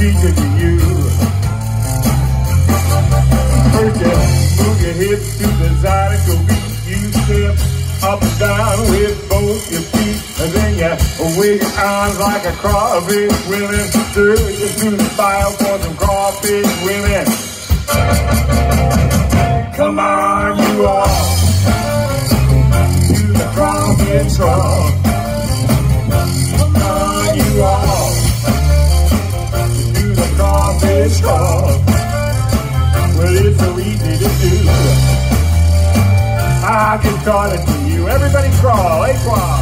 teach it to you. First you move your hips to the zydeco beat. You step up and down with both your feet, and then you wave your arms like a crawfish swimming. Through you through the fire for some crawfish women. Come on, you all, to the crawfish hall. Come on, you all, to the crawfish hall. Well, it's so easy to do. I can call it to you. Everybody crawl, hey crawl.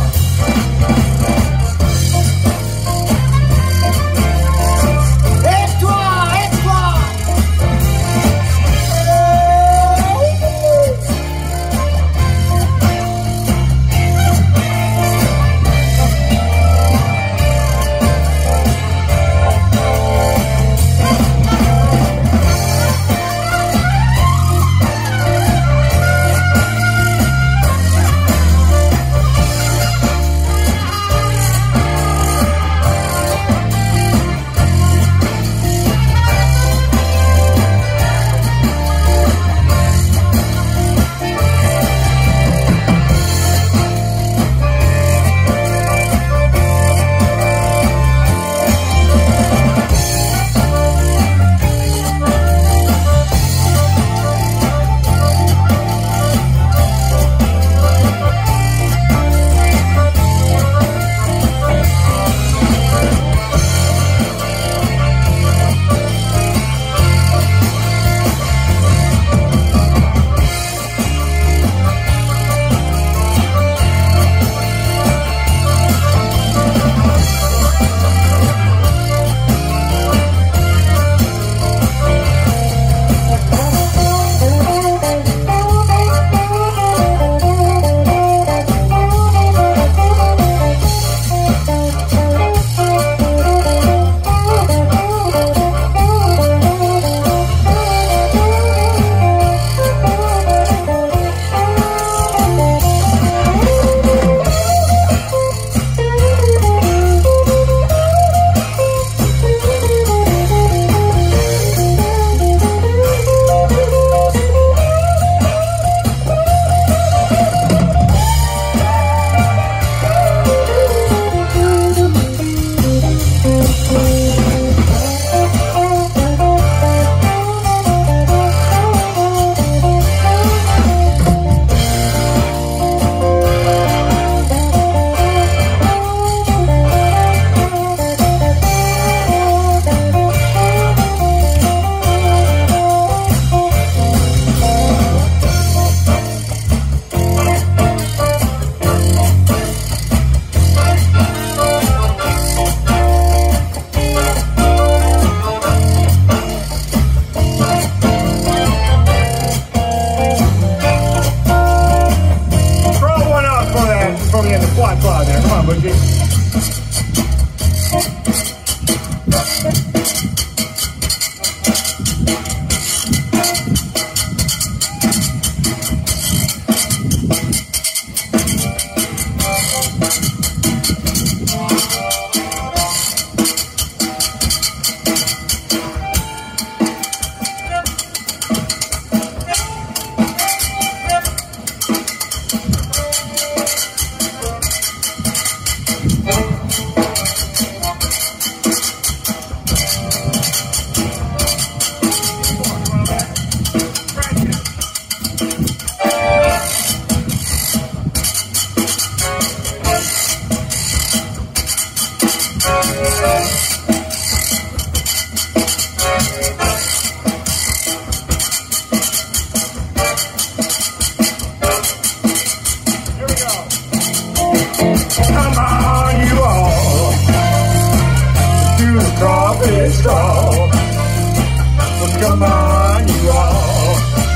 Come on, you all,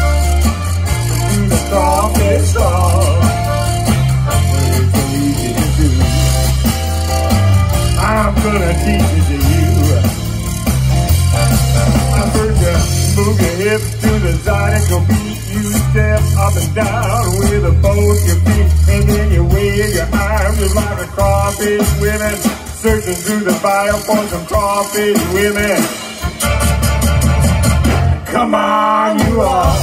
do the crawfish song. It's so easy to do. I'm gonna teach it to you. I'm gonna move your hips to the zydeco beat. You step up and down with both your feet, and then you wave your arms just like a crawfish swimming. searching through the fire for some crawfish women. Come on, you all,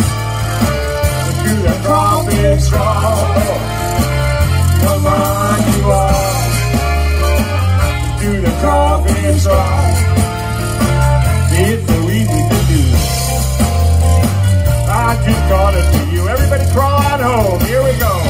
to the crawfish straw. Come on, you all, to the crawfish straw. It's so easy to do. I just call it to you. Everybody crawl on home. Here we go.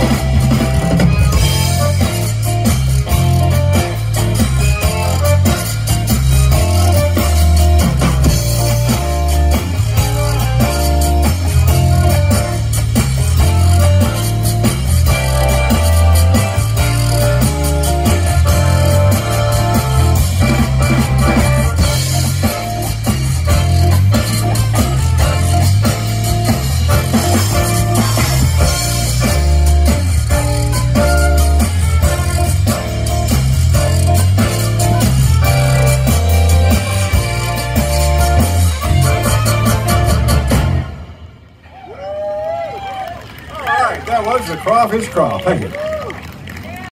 That was the crawfish crawl. Thank you.